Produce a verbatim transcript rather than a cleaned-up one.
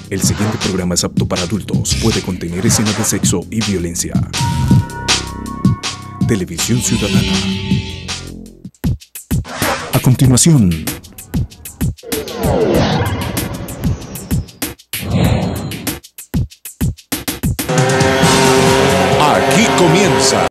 El siguiente programa es apto para adultos. Puede contener escenas de sexo y violencia. Televisión Ciudadana. A continuación. Aquí comienza